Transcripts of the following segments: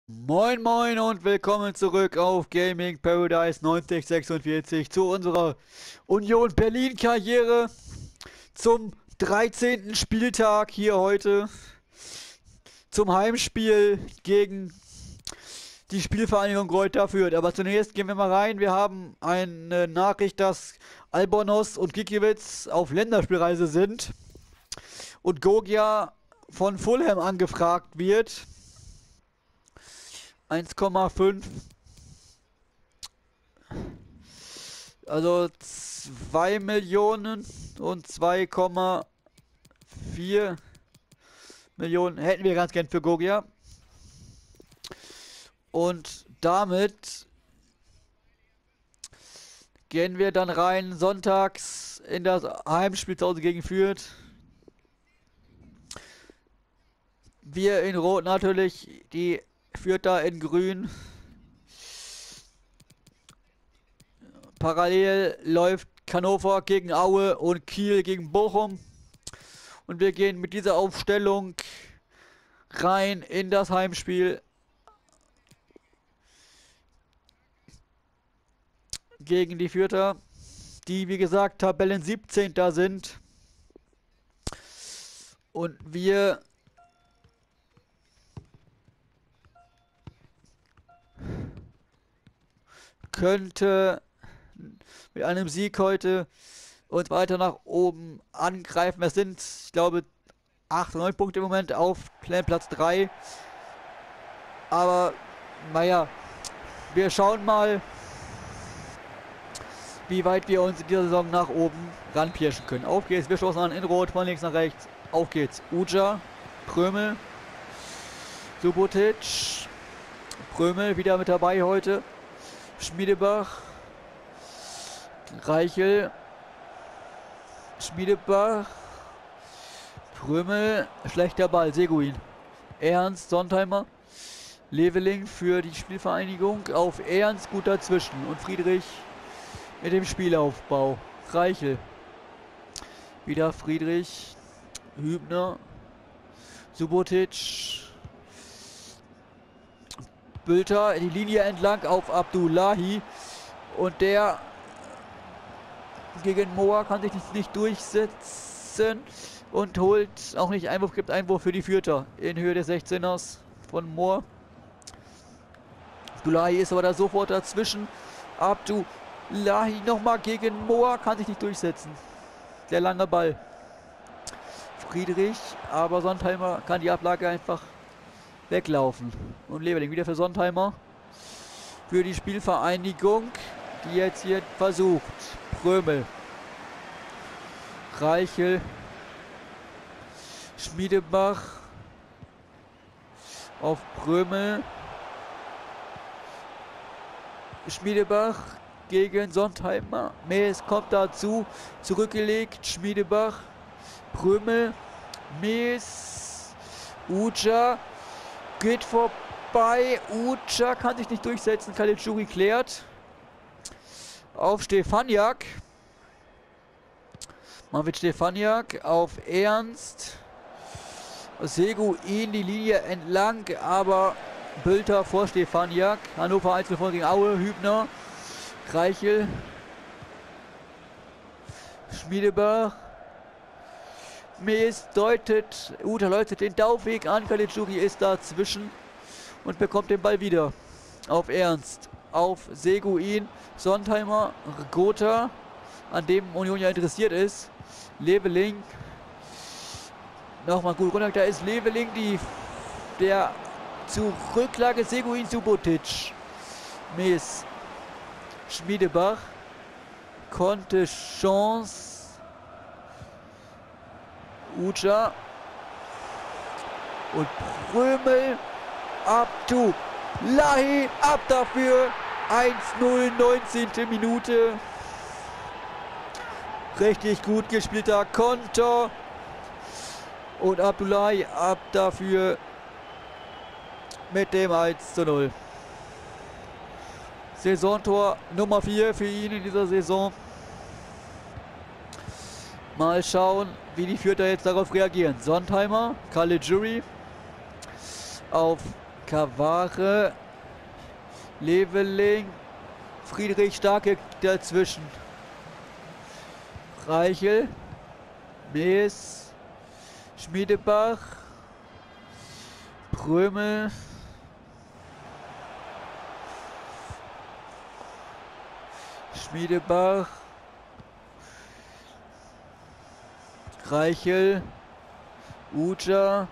Moin moin und willkommen zurück auf Gaming Paradise 9046 zu unserer Union Berlin Karriere zum 13. Spieltag hier heute zum Heimspiel gegen die Spielvereinigung Greuther Fürth. Aber zunächst gehen wir mal rein. Wir haben eine Nachricht, dass Albonos und Gikiewicz auf Länderspielreise sind und Gogia von Fulham angefragt wird. 1,5, also 2 Millionen und 2,4 Millionen hätten wir ganz gern für Gogia. Und damit gehen wir dann rein sonntags in das Heimspiel zu Hause gegen Fürth. Wir in Rot natürlich, die Fürther in Grün. Parallel läuft Hannover gegen Aue und Kiel gegen Bochum. Und wir gehen mit dieser Aufstellung rein in das Heimspiel gegen die Fürther, die wie gesagt Tabellen 17. sind. Und wir könnte mit einem Sieg heute uns weiter nach oben angreifen. Es sind, ich glaube, 8, 9 Punkte im Moment auf Platz 3. Aber, naja, wir schauen mal, wie weit wir uns in dieser Saison nach oben ranpirschen können. Auf geht's, wir stoßen an in Rot, von links nach rechts. Auf geht's. Uja, Prömel, Subotic, Prömel wieder mit dabei heute. Schmiedebach, Reichel, Schmiedebach, Prömel, schlechter Ball, Seguin, Ernst, Sontheimer, Leveling für die Spielvereinigung auf Ernst, gut dazwischen und Friedrich mit dem Spielaufbau, Reichel, wieder Friedrich, Hübner, Subotic, Bülter die Linie entlang auf Abdullahi und der gegen Moa kann sich nicht durchsetzen und holt auch nicht Einwurf, gibt Einwurf für die Fürther in Höhe des 16ers von Mohr. Abdullahi ist aber da sofort dazwischen. Abdullahi nochmal gegen Moa, kann sich nicht durchsetzen. Der lange Ball. Friedrich, aber Sontheimer kann die Ablage einfach weglaufen. Und Leveling wieder für Sontheimer. Für die Spielvereinigung, die jetzt hier versucht. Prömel. Reichel. Schmiedebach. Auf Prömel. Schmiedebach gegen Sontheimer. Mees kommt dazu. Zurückgelegt. Schmiedebach. Prömel. Mees. Uja. Geht vorbei. Uja kann sich nicht durchsetzen. Caligiuri klärt. Auf Stefaniak. Marvin Stefaniak. Auf Ernst. Seguin die Linie entlang. Aber Bülter vor Stefaniak. Hannover 1 vor gegen Aue. Hübner. Reichel. Schmiedebach. Mees deutet, Uta läutet den Laufweg an, Caligiuri ist dazwischen und bekommt den Ball wieder. Auf Ernst, auf Seguin, Sontheimer, Gotha, an dem Union ja interessiert ist. Leveling, nochmal gut runter, da ist Leveling, der Zurücklage Seguin, Subotic. Mees, Schmiedebach, konnte Chance. Uja und Prömel, Abdullahi, ab dafür, 1:0, 19. Minute. Richtig gut gespielter Konter und Abdullahi ab dafür mit dem 1:0. Saisontor Nummer 4 für ihn in dieser Saison. Mal schauen, wie die Fürther jetzt darauf reagieren. Sontheimer, Caligiuri auf Kaware, Leveling, Friedrich Starke dazwischen. Reichel, Mees, Schmiedebach, Prömel, Schmiedebach, Reichel, Uja,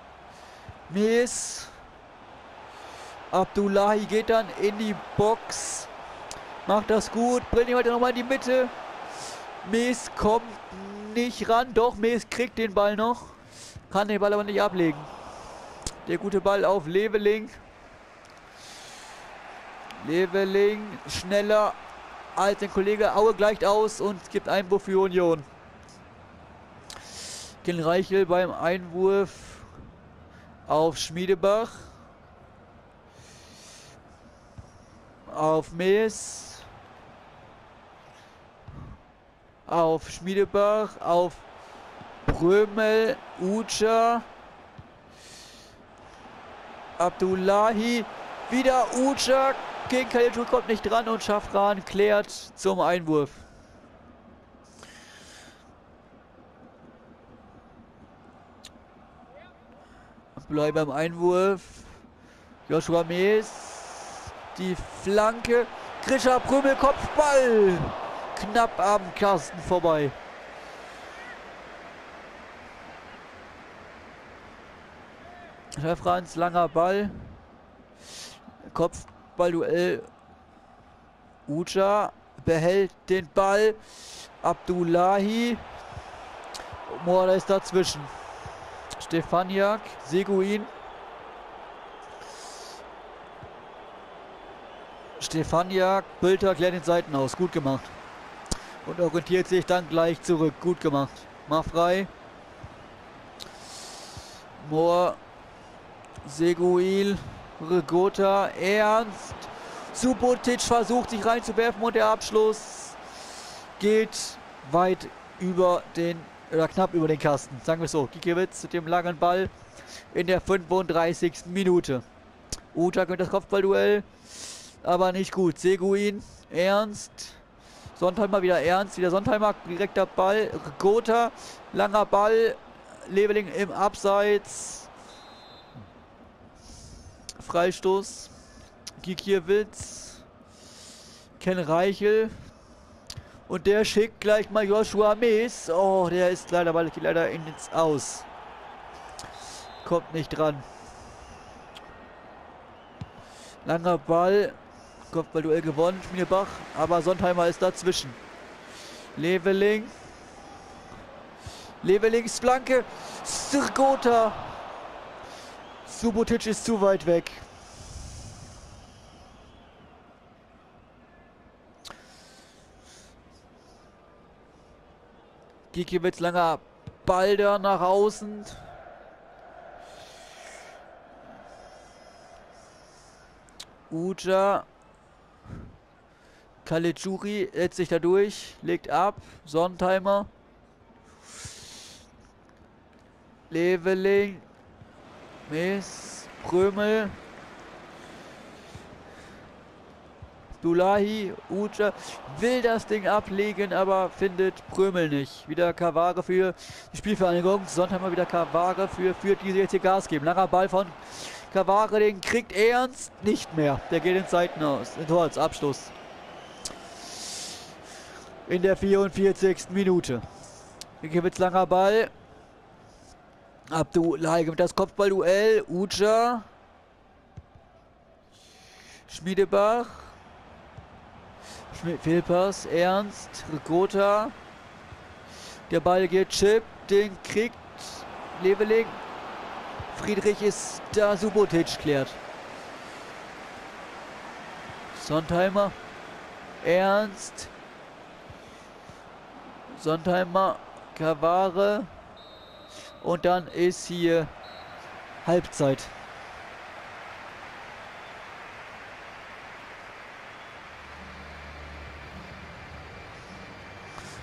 Mees, Abdullahi geht dann in die Box, macht das gut, bringt ihn heute nochmal in die Mitte. Mees kommt nicht ran, doch Mees kriegt den Ball noch, kann den Ball aber nicht ablegen. Der gute Ball auf Leveling. Leveling schneller als der Kollege. Aue gleicht aus und gibt Einwurf für Union. Ken Reichel beim Einwurf auf Schmiedebach. Auf Mees. Auf Schmiedebach. Auf Prömel. Uja. Abdullahi. Wieder Uja. Gegen Khalil kommt nicht dran und Schafran klärt zum Einwurf. Abdullahi beim Einwurf. Joshua Mees. Die Flanke. Grisha Prömel, Kopfball. Knapp am Karsten vorbei. Schafrans langer Ball. Kopfballduell. Uja behält den Ball. Abdullahi. Moada ist dazwischen. Stefaniak, Seguin. Stefaniak, Bülter klärt den Seiten aus. Gut gemacht. Und orientiert sich dann gleich zurück. Gut gemacht. Mach frei. Mohr. Seguin. Regota. Ernst. Subotic versucht sich reinzuwerfen und der Abschluss geht weit über den, oder knapp über den Kasten. Sagen wir es so. Gikiewicz mit dem langen Ball in der 35. Minute. Uta gewinnt das Kopfballduell, aber nicht gut. Seguin, Ernst. Sontheimer wieder Ernst. Wieder Sontheimer, direkter Ball. Regota, langer Ball. Leveling im Abseits. Freistoß. Gikiewicz. Ken Reichel. Und der schickt gleich mal Joshua Mees. Oh, der ist leider, weil geht leider ins Aus. Kommt nicht dran. Langer Ball. Kopfballduell gewonnen. Schmiedebach. Aber Sontheimer ist dazwischen. Leveling. Levelings Flanke. Sirgota. Subotic ist zu weit weg. Gikiewicz, langer Ball da nach außen. Uja. Caligiuri setzt sich da durch, legt ab. Sontheimer. Leveling. Mees. Prömel. Abdullahi, Uja will das Ding ablegen, aber findet Prömel nicht. Wieder Kaware für die Spielvereinigung. Sontheimer wieder Kaware für die jetzt hier Gas geben. Langer Ball von Kaware, den kriegt Ernst nicht mehr. Der geht in Seiten aus. Ein Tor als Abschluss. In der 44. Minute. Gikiewicz, langer Ball. Abdullahi mit das Kopfballduell. Uja. Schmiedebach. Fehlpass, Ernst, Regota. Der Ball geht Chip, den kriegt Leveling. Friedrich ist da, Subotic klärt. Sontheimer, Ernst. Sontheimer, Kaware. Und dann ist hier Halbzeit.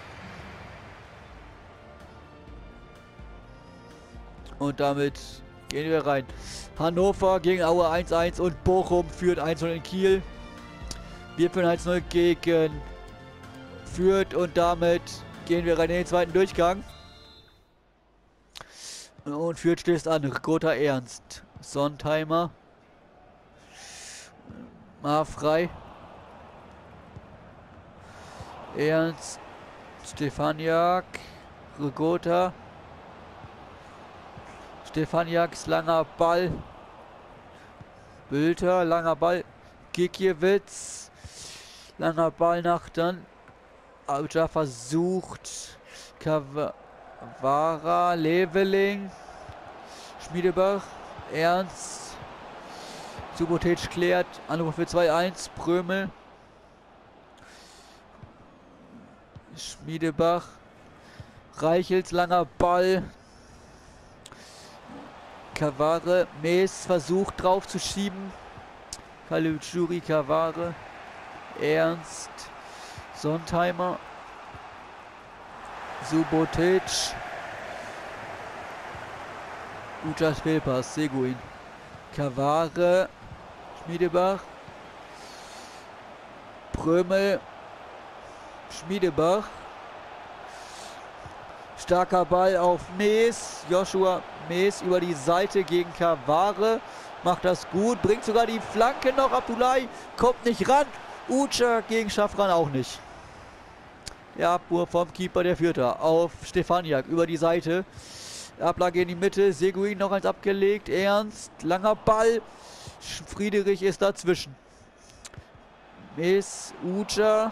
Und damit Gehen wir rein. Hannover gegen Aue 1-1 und Bochum führt 1-0 in Kiel. Wir führen 1-0 gegen Fürth und damit gehen wir rein in den zweiten Durchgang. Und Fürth stößt an. Gotha Ernst. Sontheimer. Frei. Ernst. Stefaniak. Gotha. Stefaniaks langer Ball. Bülter, langer Ball. Gikiewicz. Langer Ball nach dann. Auja versucht. Kavara, Leveling. Schmiedebach. Ernst. Subotic klärt. Anruf für 2-1. Prömel. Schmiedebach. Reichels langer Ball. Kavare, Mees versucht drauf zu schieben. Caligiuri, Kavare, Ernst, Sontheimer, Subotic, guter Fehlpass, Seguin, Kavare, Schmiedebach, Prömel, Schmiedebach. Starker Ball auf Mees. Joshua Mees über die Seite gegen Kavare. Macht das gut. Bringt sogar die Flanke noch. Abdullahi kommt nicht ran. Ucha gegen Schafran auch nicht. Der Abwurf vom Keeper der Fürther auf Stefaniak über die Seite. Ablage in die Mitte. Seguin noch eins abgelegt. Ernst. Langer Ball. Friedrich ist dazwischen. Mees. Ucha.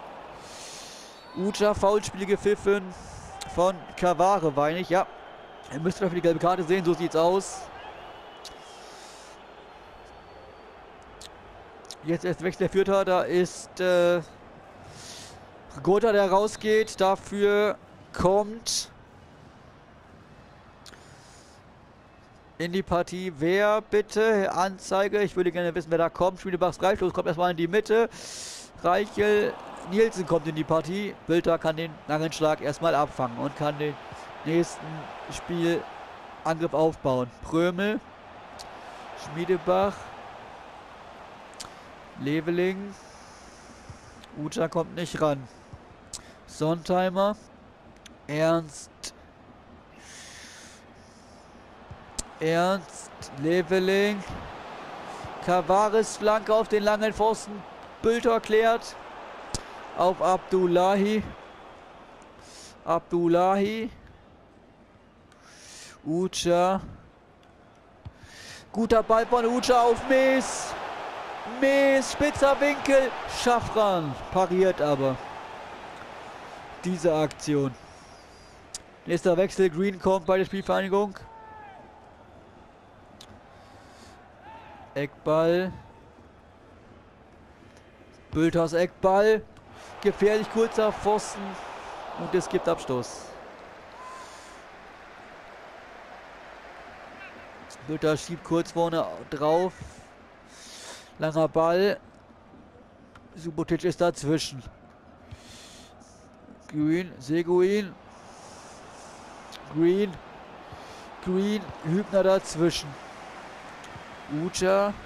Ucha. Foulspiel gepfiffen. Von Kavare, weinig, ja. Ihr müsst dafür die gelbe Karte sehen, so sieht's aus. Jetzt erst Wechsel der Fürther, da ist Gotha, der rausgeht. Dafür kommt in die Partie wer bitte? Anzeige, ich würde gerne wissen, wer da kommt. Schmiedebachs Freistoß kommt erstmal in die Mitte. Reichel. Nielsen kommt in die Partie. Bülter kann den langen Schlag erstmal abfangen und kann den nächsten Spielangriff aufbauen. Prömel. Schmiedebach. Leveling. Ucha kommt nicht ran. Sontheimer. Ernst. Leveling. Kavares Flanke auf den langen Pfosten. Bülter klärt. Auf Abdullahi. Ucha. Guter Ball von Ucha auf Mees. Spitzer Winkel. Schafran pariert aber diese Aktion. Nächster Wechsel. Green kommt bei der Spielvereinigung. Eckball. Bülters Eckball. Gefährlich kurzer Pfosten und es gibt Abstoß. Bülter schiebt kurz vorne drauf. Langer Ball. Subotic ist dazwischen. Seguin. Green. Hübner dazwischen. Ucha.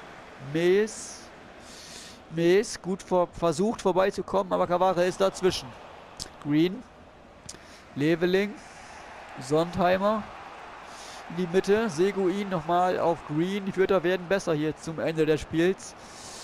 Mees, gut versucht vorbeizukommen, aber Kavare ist dazwischen. Green, Leveling, Sontheimer in die Mitte, Seguin nochmal auf Green. Die Fürther werden besser hier zum Ende des Spiels.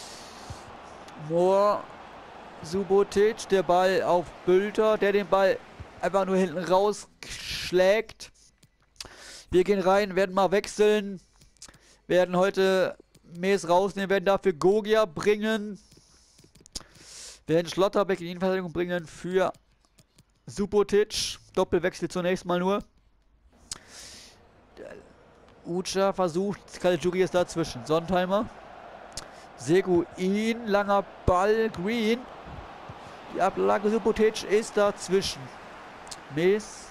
Moore, Subotic, der Ball auf Bülter, der den Ball einfach nur hinten rausschlägt. Wir gehen rein, werden mal wechseln, werden heute Mees rausnehmen, werden dafür Gogia bringen. Werden Schlotterbeck in die Innenverteidigung bringen für Subotic. Doppelwechsel zunächst mal nur. Ucha versucht, Caligiuri ist dazwischen. Sontheimer. Seguin, langer Ball, Green. Die Ablage Subotic ist dazwischen. Mees.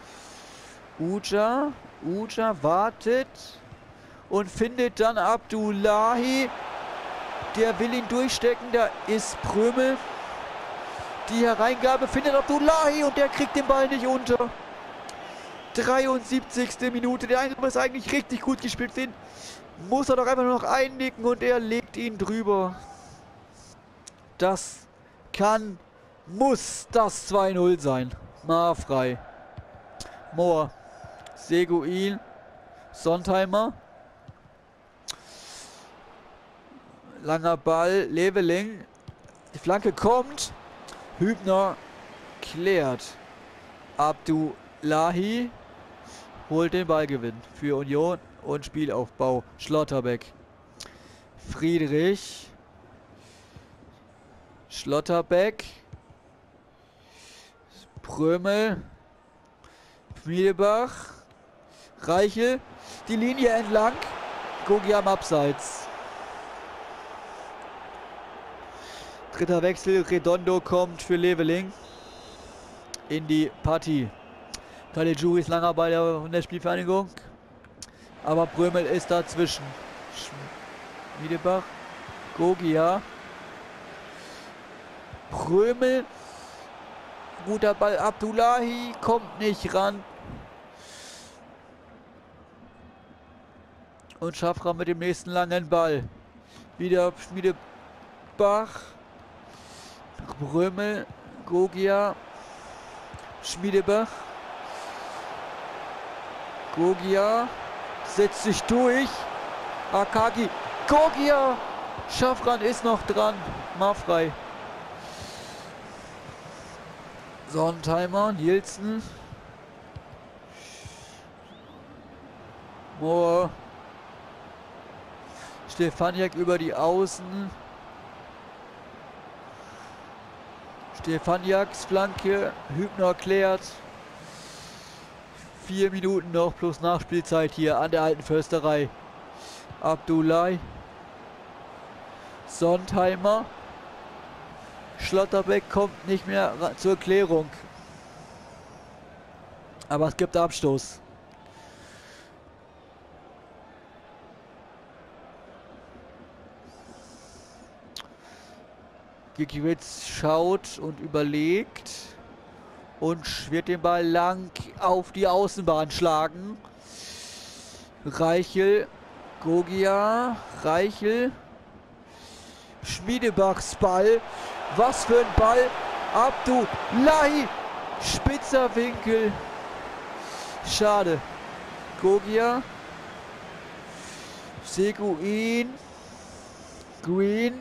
Ucha wartet. Und findet dann Abdullahi. Der will ihn durchstecken. Da ist Prömel. Die Hereingabe findet Abdullahi und der kriegt den Ball nicht unter. 73. Minute. Der Eingriff ist eigentlich richtig gut gespielt. Den muss er doch einfach nur noch einnicken und er legt ihn drüber. Das muss das 2-0 sein. Frei. Mohr. Seguin. Sontheimer. Langer Ball. Leveling. Die Flanke kommt. Hübner klärt. Abdullahi holt den Ballgewinn für Union und Spielaufbau. Schlotterbeck. Friedrich. Schlotterbeck. Prömel. Schmiedebach. Reichel. Die Linie entlang. Gogi am Abseits. Dritter Wechsel. Redondo kommt für Leveling in die Partie. Caligiuri ist langer bei der Spielvereinigung. Aber Prömel ist dazwischen. Schmiedebach. Gogia. Prömel. Guter Ball. Abdullahi kommt nicht ran. Und Schafran mit dem nächsten langen Ball. Wieder Schmiedebach. Prömel. Gogia. Schmiedebach. Gogia. Setzt sich durch. Akagi. Gogia. Schafran ist noch dran. Frei. Sontheimer, Nielsen. Mohr. Stefaniak über die Außen. Stefaniaks Flanke. Hübner klärt. 4 Minuten noch plus Nachspielzeit hier an der alten Försterei. Abdullahi. Sontheimer. Schlotterbeck kommt nicht mehr zur Klärung. Aber es gibt Abstoß. Gikiewicz schaut und überlegt. Und wird den Ball lang auf die Außenbahn schlagen. Reichel. Gogia. Reichel. Schmiedebachs Ball. Was für ein Ball. Abdullahi. Spitzer Winkel. Schade. Gogia. Seguin. Green.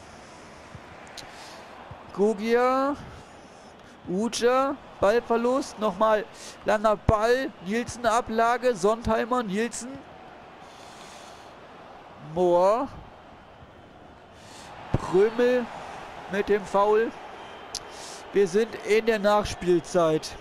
Gogia. Uja. Ballverlust. Nochmal langer Ball. Nielsen Ablage. Sontheimer. Nielsen. Mohr. Prömel mit dem Foul. Wir sind in der Nachspielzeit.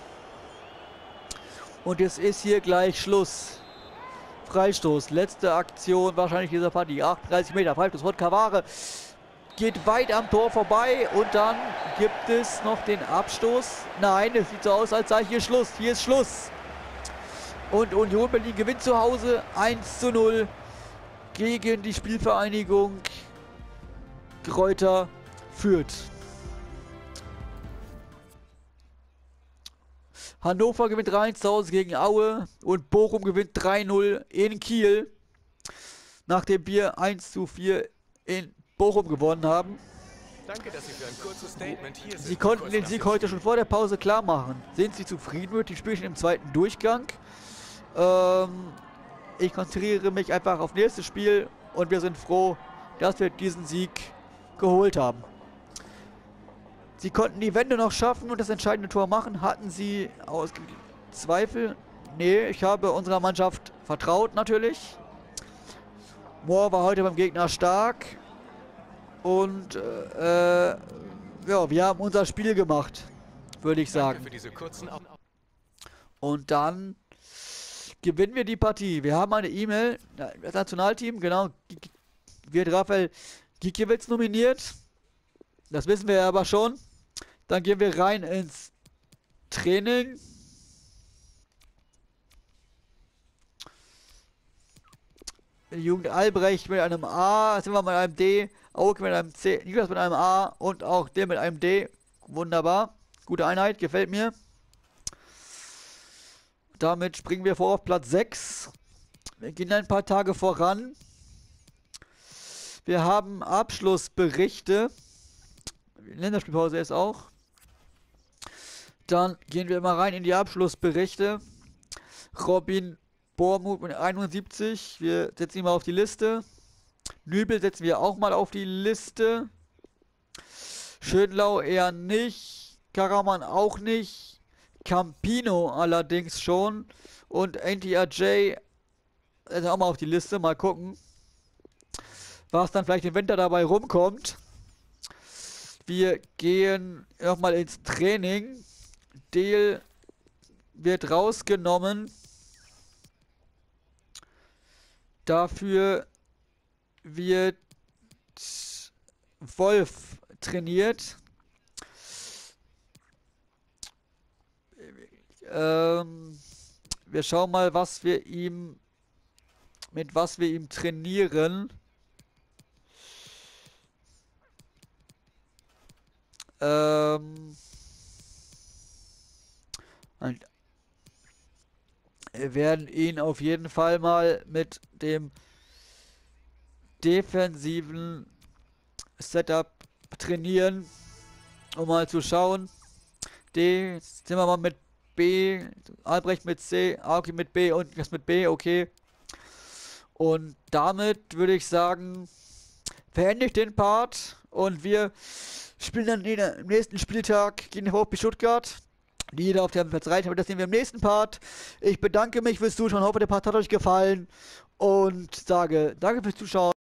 Und es ist hier gleich Schluss. Freistoß. Letzte Aktion wahrscheinlich dieser Partie. 38 Meter. Freistoß von Cavare. Geht weit am Tor vorbei. Und dann gibt es noch den Abstoß. Nein, es sieht so aus, als sei hier Schluss. Hier ist Schluss. Und Union Berlin gewinnt zu Hause 1:0 gegen die Spielvereinigung Greuther Fürth. Hannover gewinnt 3-1 zu Hause gegen Aue und Bochum gewinnt 3:0 in Kiel, nachdem wir 1:4 in Bochum gewonnen haben. Danke, dass Sie für ein kurzes Statement hier sind. Sie konnten den Sieg heute schon vor der Pause klar machen. Sind Sie zufrieden mit dem Spielchen im zweiten Durchgang? Ich konzentriere mich einfach auf nächstes Spiel und wir sind froh, dass wir diesen Sieg geholt haben. Sie konnten die Wende noch schaffen und das entscheidende Tor machen. Hatten Sie Zweifel? Nee, ich habe unserer Mannschaft vertraut natürlich. Mohr war heute beim Gegner stark. Und ja, wir haben unser Spiel gemacht, würde ich sagen. Danke für diese kurzen Und dann gewinnen wir die Partie. Wir haben eine E-Mail, das Nationalteam, genau, wird Raphael Gikiewicz nominiert. Das wissen wir aber schon. Dann gehen wir rein ins Training. Jugend Albrecht mit einem A, sind wir mit einem D, Auke mit einem C, Niklas mit einem A und auch der mit einem D. Wunderbar. Gute Einheit, gefällt mir. damit springen wir vor auf Platz 6. Wir gehen ein paar Tage voran. Wir haben Abschlussberichte. Länderspielpause ist auch. Dann gehen wir mal rein in die Abschlussberichte. Robin Bormuth mit 71. Wir setzen ihn mal auf die Liste. Nübel setzen wir auch mal auf die Liste. Schönlau eher nicht. Karaman auch nicht. Campino allerdings schon. Und NTRJ auch mal auf die Liste. Mal gucken, was dann vielleicht im Winter dabei rumkommt. Wir gehen nochmal ins Training. Dale wird rausgenommen. Dafür wird Wolf trainiert. Wir schauen mal, mit was wir ihm trainieren. Wir werden ihn auf jeden Fall mal mit dem defensiven Setup trainieren, um mal zu schauen. D, Zimmermann mit B, Albrecht mit C, Aoki mit B und das mit B, okay. Und damit würde ich sagen, beende ich den Part und wir spielen dann im nächsten Spieltag gegen den VfB Stuttgart. Die jeder auf dem Platz 3, aber das sehen wir im nächsten Part. Ich bedanke mich fürs Zuschauen, hoffe der Part hat euch gefallen und sage danke fürs Zuschauen.